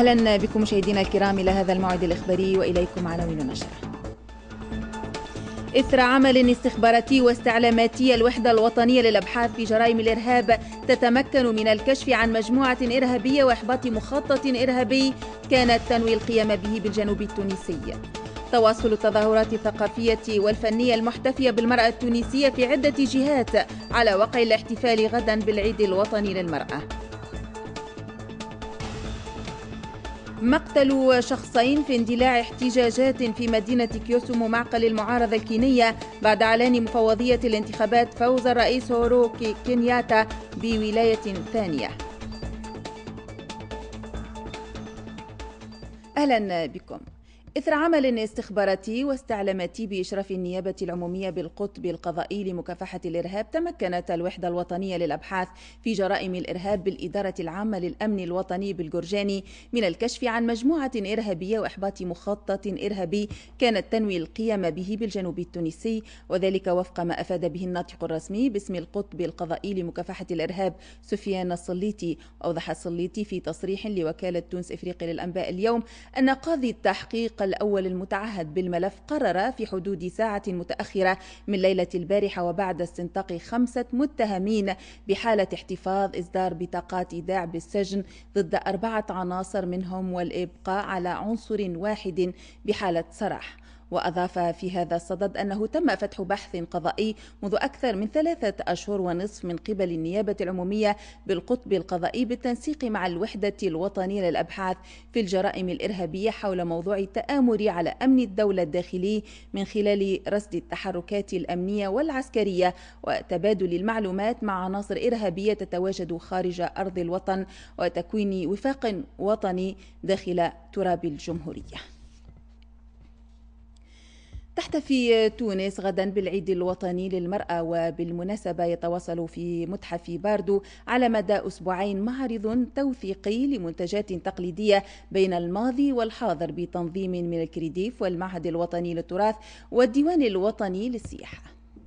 أهلا بكم مشاهدينا الكرام إلى هذا الموعد الإخباري وإليكم عناوين النشرة. إثر عمل استخباراتي واستعلاماتي الوحدة الوطنية للأبحاث في جرائم الإرهاب تتمكن من الكشف عن مجموعة إرهابية وإحباط مخطط إرهابي كانت تنوي القيام به بالجنوب التونسي. تواصل التظاهرات الثقافية والفنية المحتفية بالمرأة التونسية في عدة جهات على وقع الاحتفال غدا بالعيد الوطني للمرأة. مقتل شخصين في اندلاع احتجاجات في مدينة كيوسومو معقل المعارضة الكينية بعد إعلان مفوضية الانتخابات فوز الرئيس أورو كينياتا بولاية ثانية. أهلا بكم. إثر عمل استخباراتي واستعلاماتي بإشراف النيابة العمومية بالقطب القضائي لمكافحة الإرهاب تمكنت الوحدة الوطنية للأبحاث في جرائم الإرهاب بالإدارة العامة للأمن الوطني بالجرجاني من الكشف عن مجموعة إرهابية وإحباط مخطط إرهابي كانت تنوي القيام به بالجنوب التونسي، وذلك وفق ما أفاد به الناطق الرسمي باسم القطب القضائي لمكافحة الإرهاب سفيان الصليتي. أوضح الصليتي في تصريح لوكالة تونس إفريقيا للأنباء اليوم أن قاضي التحقيق الأول المتعهد بالملف قرر في حدود ساعة متأخرة من ليلة البارحة وبعد استنطاق 5 متهمين بحالة احتفاظ إصدار بطاقات إيداع بالسجن ضد 4 عناصر منهم والإبقاء على عنصر واحد بحالة سراح. وأضاف في هذا الصدد أنه تم فتح بحث قضائي منذ أكثر من 3 أشهر ونصف من قبل النيابة العمومية بالقطب القضائي بالتنسيق مع الوحدة الوطنية للأبحاث في الجرائم الإرهابية حول موضوع التآمر على أمن الدولة الداخلي من خلال رصد التحركات الأمنية والعسكرية وتبادل المعلومات مع عناصر إرهابية تتواجد خارج أرض الوطن وتكوين وفاق وطني داخل تراب الجمهورية. تحتفي تونس غدا بالعيد الوطني للمرأة، وبالمناسبة يتواصل في متحف باردو على مدى أسبوعين معرض توثيقي لمنتجات تقليدية بين الماضي والحاضر بتنظيم من الكريديف والمعهد الوطني للتراث والديوان الوطني للسياحة.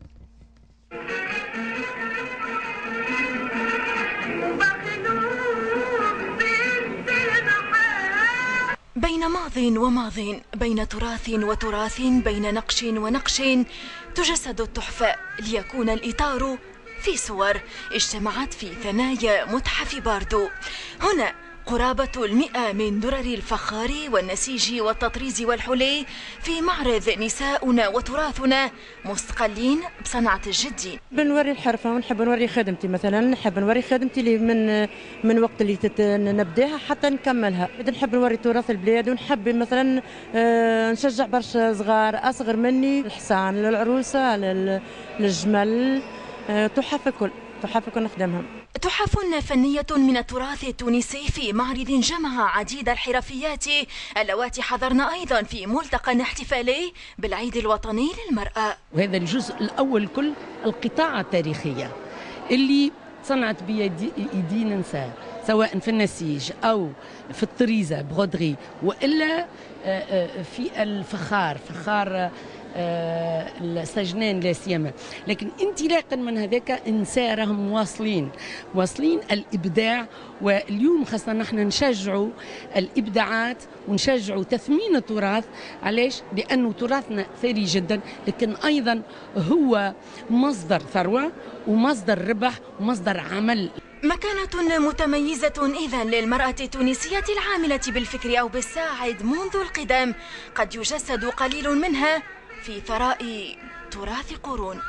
بين ماض وماض، بين تراث وتراث، بين نقش ونقش تجسد التحفة ليكون الإطار في صور اجتمعت في ثنايا متحف باردو. هنا قرابة 100 من درر الفخار والنسيج والتطريز والحلي في معرض نساؤنا وتراثنا مستقلين بصنعة الجد. بنوري الحرفة ونحب نوري خدمتي، مثلا نحب نوري خدمتي اللي من وقت اللي نبداها حتى نكملها. نحب نوري تراث البلاد، ونحب مثلا نشجع برشا صغار أصغر مني، الحصان للعروسة للجمل، تحف الكل نخدمهم. تحف فنية من التراث التونسي في معرض جمع عديد الحرفيات اللواتي حضرنا أيضا في ملتقى احتفالي بالعيد الوطني للمرأة. وهذا الجزء الأول كل القطاع التاريخية اللي صنعت بيدينا نساء، سواء في النسيج أو في الطريزة برودري وإلا في الفخار، فخار السجنان لا سيما. لكن انطلاقا من هذاك النساء راهم واصلين الابداع، واليوم خاصه نحن نشجعوا الابداعات ونشجعوا تثمين التراث. علاش؟ لانه تراثنا ثري جدا، لكن ايضا هو مصدر ثروه ومصدر ربح ومصدر عمل. مكانة متميزة إذن للمرأة التونسية العاملة بالفكر أو بالساعد منذ القدم، قد يجسد قليل منها في ثراء تراث قرون.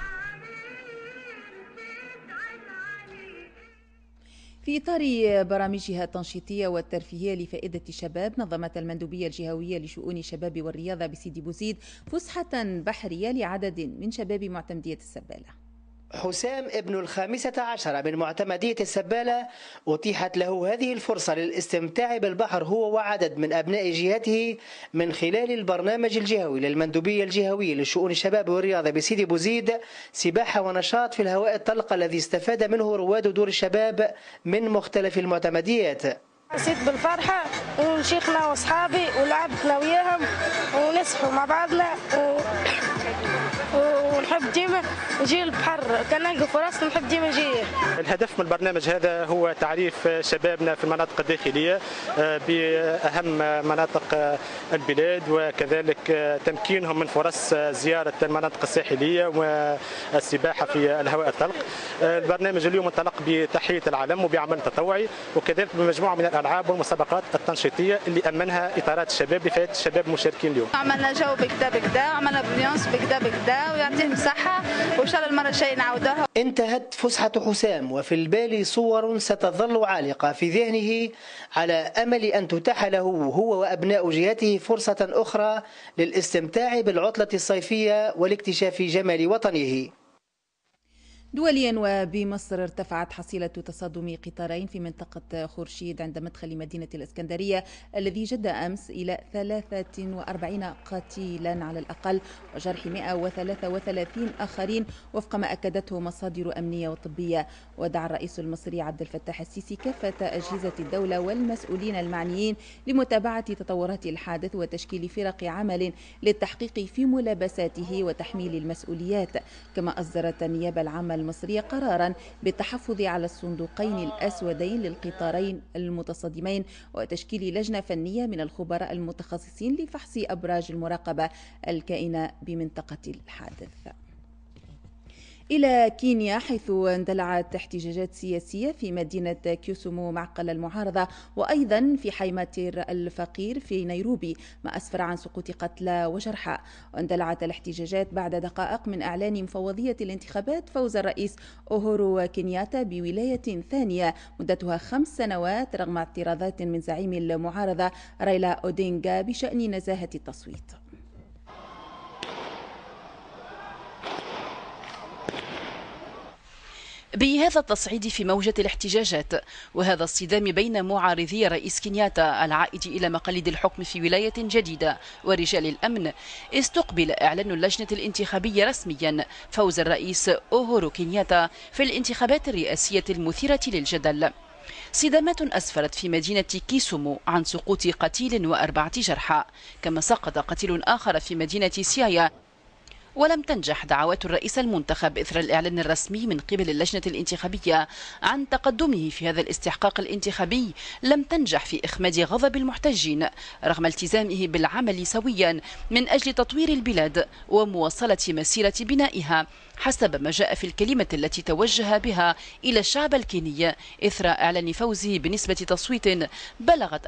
في إطار برامجها التنشيطية والترفيهية لفائدة الشباب، نظمت المندوبية الجهوية لشؤون الشباب والرياضة بسيدي بوزيد فسحة بحرية لعدد من شباب معتمدية السبالة. حسام ابن 15 من معتمدية السبالة أتيحت له هذه الفرصة للاستمتاع بالبحر هو وعدد من أبناء جهته من خلال البرنامج الجهوي للمندوبية الجهوية لشؤون الشباب والرياضة بسيدي بوزيد، سباحة ونشاط في الهواء الطلق الذي استفاد منه رواد دور الشباب من مختلف المعتمديات. حسيت بالفرحة وشيخنا واصحابي ولعبتنا وياهم ونسحوا مع بعضنا ونحب نحب ديما نجي البحر، كان نلقى فرص نحب ديما نجي. الهدف من البرنامج هذا هو تعريف شبابنا في المناطق الداخلية بأهم مناطق البلاد، وكذلك تمكينهم من فرص زيارة المناطق الساحلية والسباحة في الهواء الطلق. البرنامج اليوم انطلق بتحية العلم وبعمل تطوعي، وكذلك بمجموعة من الألعاب والمسابقات التنشيطية اللي أمنها إطارات الشباب لفائدة الشباب المشاركين اليوم. عملنا جو بكدا وعملنا بليونس بكدا ويعطيهم صحة، وإن شاء الله المرة الجاية نعاودوها. انتهت فسحة حسام وفي البال صور ستظل عالقة في ذهنه على أمل أن تتاح له هو وأبناء جهته فرصة أخرى للاستمتاع بالعطلة الصيفية والاكتشاف جمال وطنه. دوليا وبمصر ارتفعت حصيلة تصادم قطارين في منطقة خورشيد عند مدخل مدينة الإسكندرية الذي جد أمس إلى 43 قتيلا على الأقل وجرح 133 آخرين وفق ما أكدته مصادر أمنية وطبية. ودعا الرئيس المصري عبد الفتاح السيسي كافة أجهزة الدولة والمسؤولين المعنيين لمتابعة تطورات الحادث وتشكيل فرق عمل للتحقيق في ملابساته وتحميل المسؤوليات. كما أصدرت النيابة العامة المصرية قرارا بالتحفظ على الصندوقين الأسودين للقطارين المتصادمين وتشكيل لجنة فنية من الخبراء المتخصصين لفحص أبراج المراقبة الكائنة بمنطقة الحادث. إلى كينيا حيث اندلعت احتجاجات سياسية في مدينة كيوسومو معقل المعارضة وأيضا في حي ماتير الفقير في نيروبي ما أسفر عن سقوط قتلى وجرحى. واندلعت الاحتجاجات بعد دقائق من إعلان مفوضية الانتخابات فوز الرئيس أوهورو كينياتا بولاية ثانية مدتها 5 سنوات رغم اعتراضات من زعيم المعارضة رايلا أودينغا بشأن نزاهة التصويت. بهذا التصعيد في موجة الاحتجاجات وهذا الصدام بين معارضي الرئيس كينياتا العائد إلى مقاليد الحكم في ولاية جديدة ورجال الأمن، استقبل إعلان اللجنة الانتخابية رسميا فوز الرئيس أوهورو كينياتا في الانتخابات الرئاسية المثيرة للجدل. صدامات أسفرت في مدينة كيسومو عن سقوط قتيل و4 جرحى، كما سقط قتيل آخر في مدينة سيايا. ولم تنجح دعوات الرئيس المنتخب إثر الإعلان الرسمي من قبل اللجنة الانتخابية عن تقدمه في هذا الاستحقاق الانتخابي، لم تنجح في إخماد غضب المحتجين رغم التزامه بالعمل سويا من أجل تطوير البلاد ومواصلة مسيرة بنائها حسب ما جاء في الكلمة التي توجه بها إلى الشعب الكيني إثر إعلان فوزه بنسبة تصويت بلغت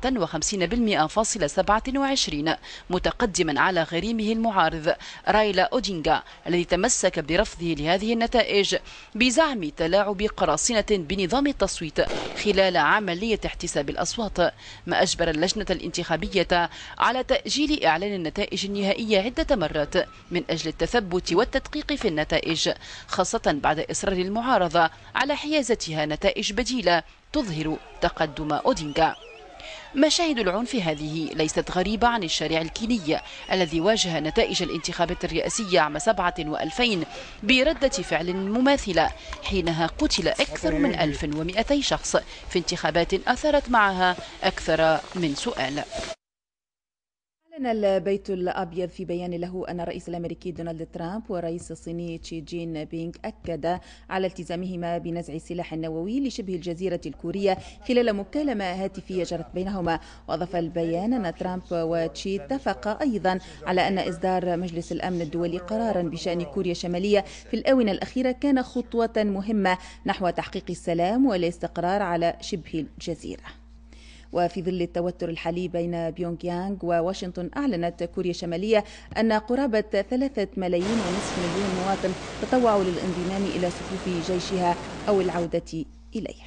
54.27%، متقدما على غريمه المعارض رايلا أودينغا الذي تمسك برفضه لهذه النتائج بزعم تلاعب قراصنة بنظام التصويت خلال عملية احتساب الأصوات، ما أجبر اللجنة الانتخابية على تأجيل إعلان النتائج النهائية عدة مرات من أجل التثبت والتدقيق في النتائج، خاصة بعد إصرار المعارضة على حيازتها نتائج بديلة تظهر تقدم أودينغا. مشاهد العنف هذه ليست غريبة عن الشارع الكيني الذي واجه نتائج الانتخابات الرئاسية عام 2007 بردة فعل مماثلة حينها قتل أكثر من 1200 شخص في انتخابات أثارت معها أكثر من سؤال. أعلن البيت الأبيض في بيان له أن الرئيس الأمريكي دونالد ترامب والرئيس الصيني شي جين بينغ أكدا على التزامهما بنزع السلاح النووي لشبه الجزيرة الكورية خلال مكالمة هاتفية جرت بينهما. وأضاف البيان أن ترامب وتشي اتفقا أيضا على أن إصدار مجلس الأمن الدولي قرارا بشأن كوريا الشمالية في الآونة الأخيرة كان خطوة مهمة نحو تحقيق السلام والاستقرار على شبه الجزيرة. وفي ظل التوتر الحالي بين بيونغ يانغ وواشنطن، أعلنت كوريا الشمالية أن قرابة 3.5 ملايين مواطن تطوعوا للانضمام إلى صفوف جيشها أو العودة إليه.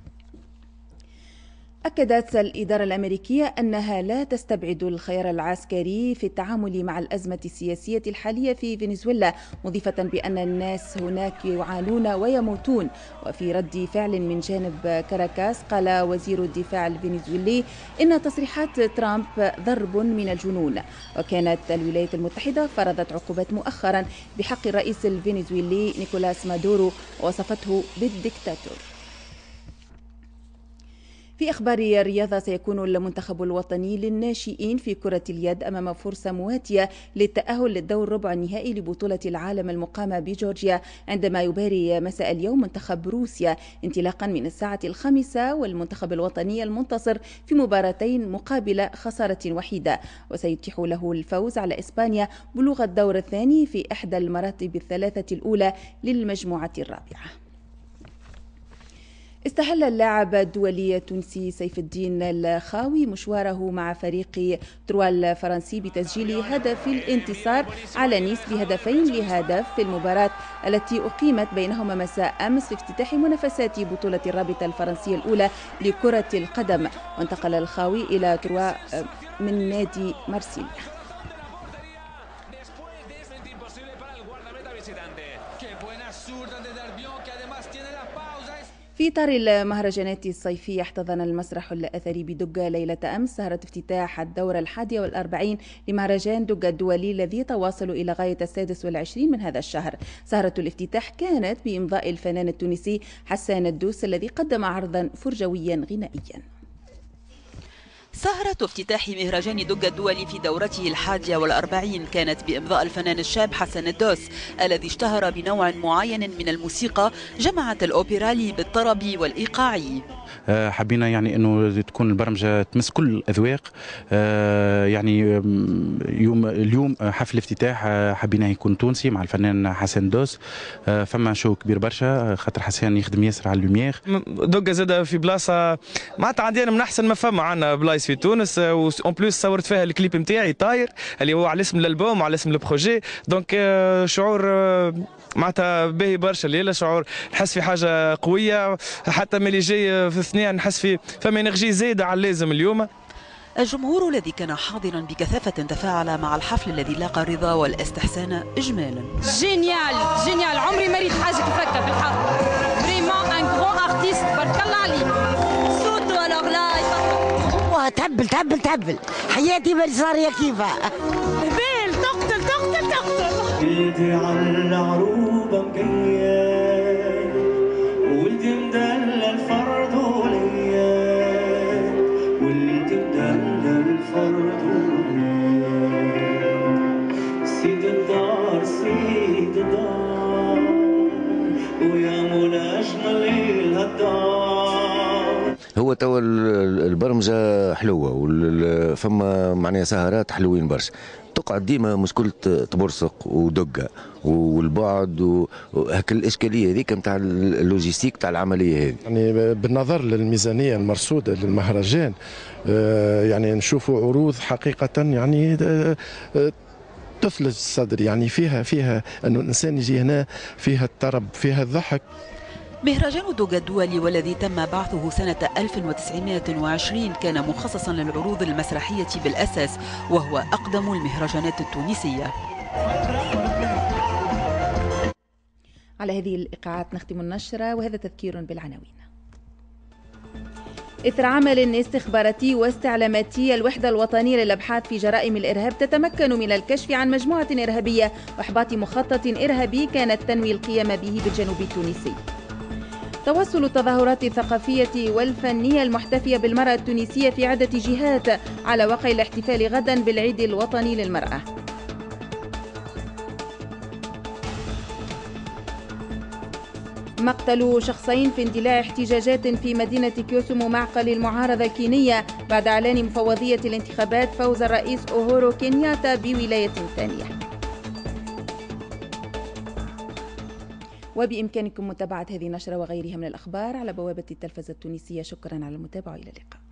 أكدت الإدارة الأمريكية أنها لا تستبعد الخيار العسكري في التعامل مع الأزمة السياسية الحالية في فنزويلا، مضيفة بأن الناس هناك يعانون ويموتون. وفي رد فعل من جانب كاراكاس، قال وزير الدفاع الفنزويلي إن تصريحات ترامب ضرب من الجنون. وكانت الولايات المتحدة فرضت عقوبات مؤخرا بحق الرئيس الفنزويلي نيكولاس مادورو ووصفته بالديكتاتور. في أخبار الرياضة، سيكون المنتخب الوطني للناشئين في كرة اليد أمام فرصة مواتية للتأهل للدور ربع النهائي لبطولة العالم المقامة بجورجيا، عندما يباري مساء اليوم منتخب روسيا انطلاقا من 5:00، والمنتخب الوطني المنتصر في مباراتين مقابل خسارة وحيدة، وسيتيح له الفوز على إسبانيا بلوغ الدور الثاني في إحدى المراتب الثلاثة الأولى للمجموعة الرابعة. استهل اللاعب الدولي التونسي سيف الدين الخاوي مشواره مع فريق تروا الفرنسي بتسجيل هدف الانتصار على نيس ب2-1 في المباراة التي أقيمت بينهما مساء أمس في افتتاح منافسات بطولة الرابطة الفرنسية الأولى لكرة القدم. وانتقل الخاوي إلى تروا من نادي مارسيليا. في إطار المهرجانات الصيفية، احتضن المسرح الأثري بدقة ليلة أمس سهرة افتتاح الدورة 41 لمهرجان دقة الدولي الذي تواصل إلى غاية 26 من هذا الشهر. سهرة الافتتاح كانت بإمضاء الفنان التونسي حسان الدوس الذي قدم عرضا فرجويا غنائيا. سهرة افتتاح مهرجان دقة الدولي في دورته 41 كانت بإمضاء الفنان الشاب حسن الدوس الذي اشتهر بنوع معين من الموسيقى جمعت الأوبرالي بالطرب والإيقاعي. حبينا يعني انه تكون البرمجه تمس كل الاذواق. يعني اليوم حفل افتتاح حبينا يكون تونسي مع الفنان حسن دوس. فما شو كبير برشا خاطر حسن يخدم ياسر على اللوميير. دقة زاد في بلاصه معناتها عندنا من احسن ما فما عندنا بلايص في تونس، اون بلوس صورت فيها الكليب نتاعي طاير اللي هو على اسم الالبوم وعلى اسم البروجي. دونك شعور معناتها باهي برشا الليله، شعور نحس في حاجه قويه، حتى ملي جاي في الثنيه نحس في فما انرجي زايده على اللازم اليوم. الجمهور الذي كان حاضرا بكثافه تفاعل مع الحفل الذي لاقى الرضا والاستحسان اجمالا. جينيال جينيال، عمري ما ريت حاجه كيف هكا في الحق. فريمون ان غران ارتيست، بارك الله عليه. صوتو الوغ لا تهبل حياتي بالصاريه كيفها. هبال تقتل ولدي على العروبه مقيد، ولدي مدلل الفرد وليا، ولدي مدلل الفرد وليا، سيد الدار ويا منى اجمل هالدار. هو توا البرمجه حلوه فما معناها سهرات حلوين برشا، تقعد ديما مشكلة تبرسق ودقة والبعد وهك الإشكالية هذيك نتاع اللوجيستيك تاع العملية هذه. يعني بالنظر للميزانية المرصودة للمهرجان يعني نشوفوا عروض حقيقة يعني تثلج الصدر، يعني فيها أنه الإنسان يجي هنا فيها الطرب فيها الضحك. مهرجان دقة الدولي والذي تم بعثه سنة 1920 كان مخصصا للعروض المسرحية بالأساس، وهو أقدم المهرجانات التونسية. على هذه الإيقاعات نختم النشرة، وهذا تذكير بالعناوين. إثر عمل استخباراتي واستعلاماتي، الوحدة الوطنية للأبحاث في جرائم الإرهاب تتمكن من الكشف عن مجموعة إرهابية وإحباط مخطط إرهابي كانت تنوي القيام به بالجنوب التونسي. تواصل التظاهرات الثقافية والفنية المحتفية بالمرأة التونسية في عدة جهات على وقع الاحتفال غدا بالعيد الوطني للمرأة. مقتل شخصين في اندلاع احتجاجات في مدينة كيوسومو معقل المعارضة الكينية بعد إعلان مفوضية الانتخابات فوز الرئيس أوهورو كينياتا بولاية ثانية. وبإمكانكم متابعة هذه النشرة وغيرها من الأخبار على بوابة التلفزة التونسية. شكرا على المتابعة، إلى اللقاء.